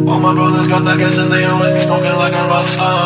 All my brothers got that gas and they always be smoking like a rockstar.